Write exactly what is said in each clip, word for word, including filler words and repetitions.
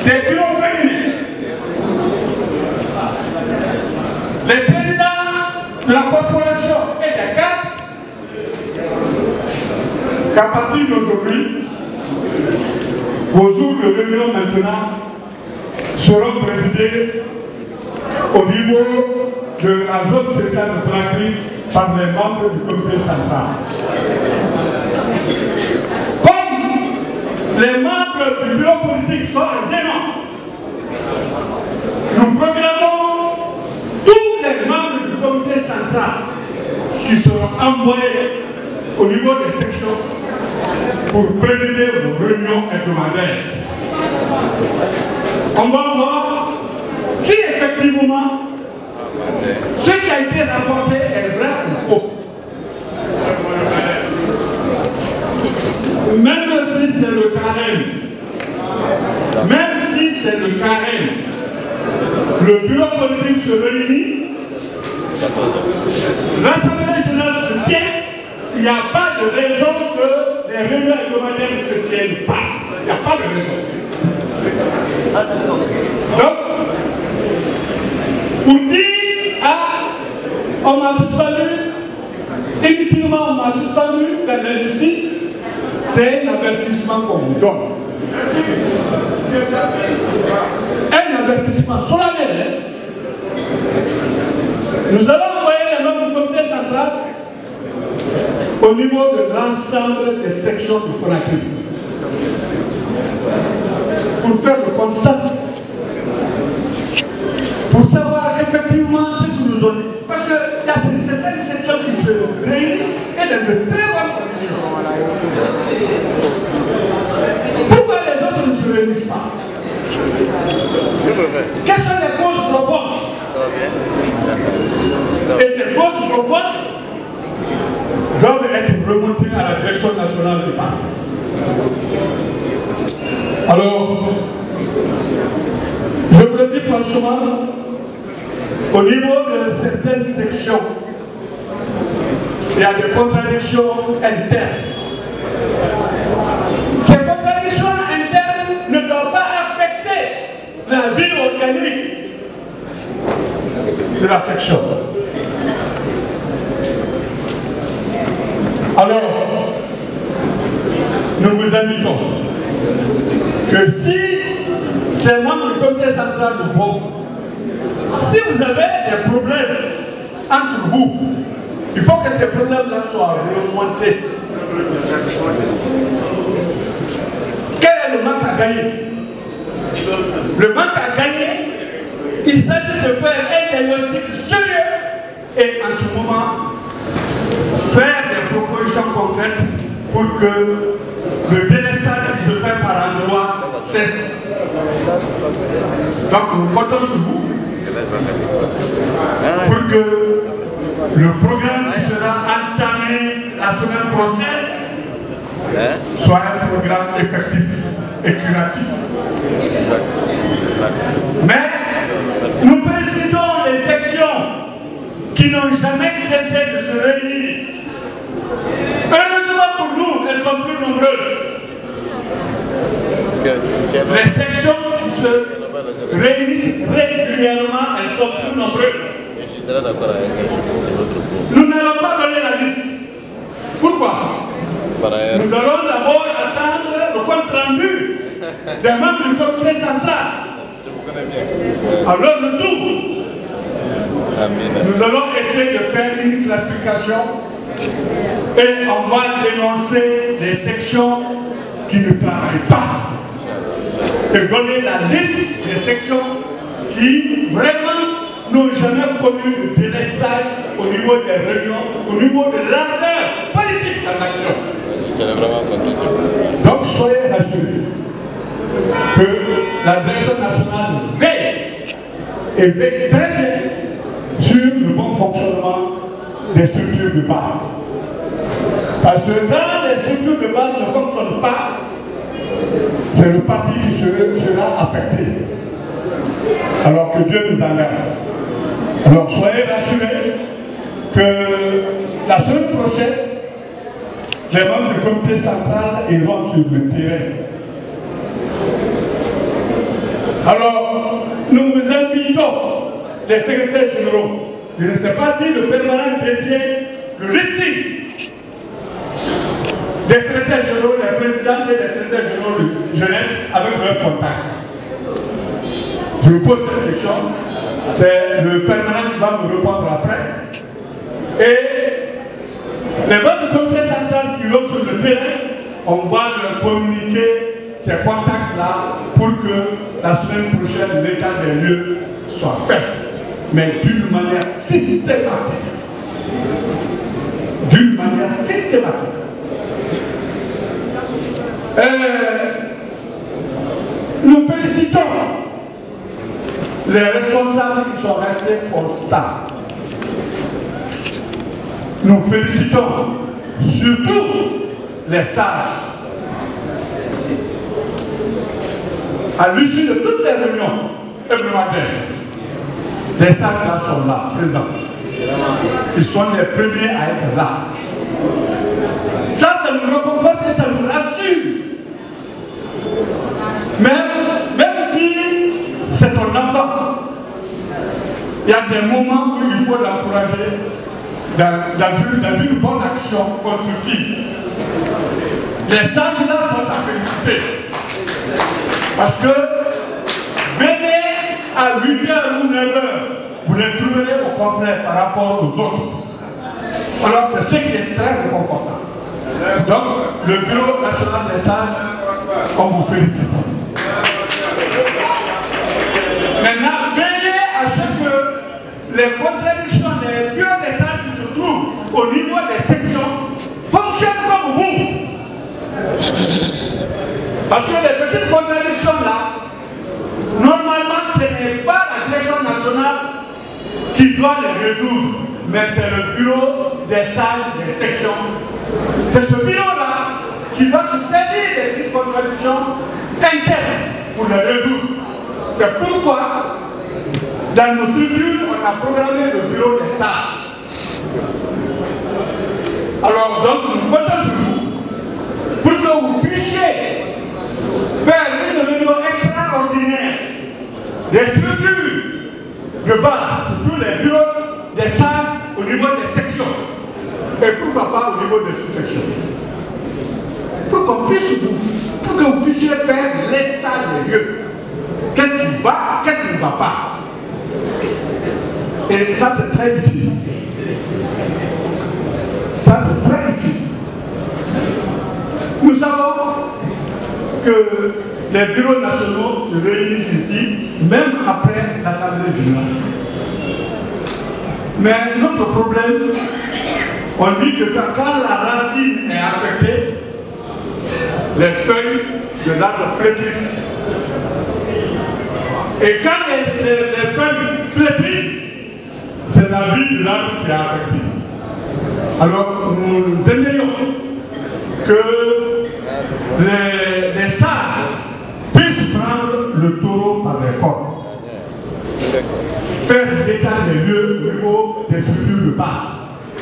des bureaux féminins, les présidents de la corporation et des cadres, qu'à partir d'aujourd'hui, vos jours de réunion maintenant seront présidés au niveau de la zone spéciale de Conakry par les membres du comité central. Comme les membres du bureau politique sont en dément, nous programmons tous les membres du comité central qui seront envoyés au niveau des sections pour présider vos réunions hebdomadaires. On va voir si effectivement ce qui a été rapporté est vrai ou faux. Même si c'est le carême, même si c'est le carême, le bureau politique se réunit, l'Assemblée générale se tient, il n'y a pas de raison que les réunions hebdomadaires ne se tiennent pas. Il n'y a pas de raison. Donc, pour dire, ah, on m'a suspendu, inutilement on m'a suspendu dans l'injustice, c'est un avertissement qu'on vous donne. Un avertissement solennel. Nous allons envoyer les membres du comité central au niveau de l'ensemble des sections du Conakry pour faire le constat, pour savoir effectivement ce que nous ont dit. Parce qu'il y a certaines sections qui se réunissent et dans de très bonnes conditions. Pourquoi les autres ne se réunissent pas? Quelles sont les causes profondes? Et ces causes profondes doivent être remontées à la direction nationale du parti. Alors, je vous le dis franchement, au niveau de certaines sections, il y a des contradictions internes. Ces contradictions internes ne doivent pas affecter la vie organique de la section. Alors, nous vous invitons que si ces membres du comité central de vont, si vous avez des problèmes entre vous, il faut que ces problèmes-là soient remontés. Quel est le manque à gagner? Le manque à gagner, il s'agit de faire un diagnostic sérieux et en ce moment, faire des propositions concrètes pour que le délestage qui se fait par endroit cesse. Donc nous comptons sur vous pour que le programme qui sera entamé la semaine prochaine soit un programme effectif et curatif. Mais nous félicitons les sections qui n'ont jamais cessé de se réunir. Heureusement pour nous, elles sont plus nombreuses. Les sections qui se réunissent régulièrement, elles sont plus nombreuses. Nous n'allons pas donner la liste. Pourquoi? Nous allons d'abord attendre le compte rendu des membres du comité central. Alors le tout, nous allons essayer de faire une classification et on va dénoncer les sections qui ne travaillent pas et donner la liste des sections qui vraiment n'ont jamais connu de délestage au niveau des réunions, au niveau de l'ardeur politique en action. Donc soyez rassurés que la direction nationale veille et veille très bien sur le bon fonctionnement des structures de base. Parce que quand les structures de base ne fonctionnent pas, c'est le parti qui sera affecté. Alors que Dieu nous en garde. Alors soyez rassurés que la semaine prochaine, les membres du comité central iront sur le terrain. Alors, nous vous invitons, les secrétaires généraux, je ne sais pas si le permanent détient le listing des secrétaires généraux, des présidents et des secrétaires généraux de jeunesse avec leur contact. Je vous pose cette question, c'est le permanent qui va me répondre après. Et les bonnes contrées centrales qui vont sur le terrain, on va leur communiquer ces contacts-là pour que la semaine prochaine, l'état des lieux soit fait. Mais d'une manière systématique. D'une manière systématique. Euh, nous félicitons les responsables qui sont restés constants. Nous félicitons surtout les sages. À l'issue de toutes les réunions hebdomadaires, les sages là sont là, présents. Ils sont les premiers à être là. Ça, ça nous réconforte et ça nous rassure. Mais même si c'est ton enfant, il y a des moments où il faut l'encourager dans, dans, une, dans une bonne action constructive. Les sages là sont à féliciter. Parce que venez à huit heures ou neuf heures, vous les trouverez au complet par rapport aux autres. Alors c'est ce qui est très réconfortant. Donc le Bureau national des sages, on vous félicite. Maintenant, veillez à ce que les contradictions des bureaux des sages qui se trouvent au niveau des sections fonctionnent comme vous. Parce que les petites contradictions là, normalement ce n'est pas la direction nationale qui doit les résoudre, mais c'est le bureau des sages des sections. C'est ce bureau là qui va se servir des petites contradictions internes pour les résoudre. C'est pourquoi dans nos structures on a programmé le bureau des sages. Alors donc nous comptons sur vous pour que vous puissiez faire une réunion extraordinaire des structures de base, surtout les bureaux des sages au niveau des sections, et pourquoi pas au niveau des sous-sections. Pour qu'on puisse vous, pour que vous puissiez faire l'état des lieux. Qu'est-ce qui va, qu'est-ce qui ne va pas. Et ça c'est très utile. Ça c'est très utile. Nous savons que les bureaux nationaux se réunissent ici, même après l'Assemblée générale. Mais notre problème, on dit que quand la racine est affectée, les feuilles de l'arbre flétrissent. Et quand les, les, les feuilles flétrissent, c'est la vie de l'arbre qui est affectée. Alors nous aimerions que les, les sages puissent prendre le taureau par les cornes. Faire l'état des lieux au niveau des structures de base.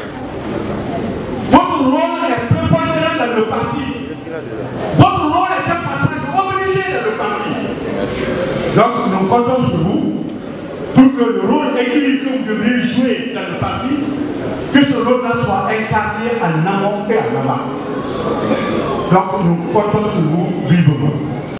Votre rôle est prépondérant dans le parti. Votre rôle est un passage obligé dans le parti. Donc nous comptons sur vous pour que le rôle équilibré que vous devriez jouer dans le parti, que ce rôle-là soit incarné en amont et en avant. Donc nous comptons sur vous vivement.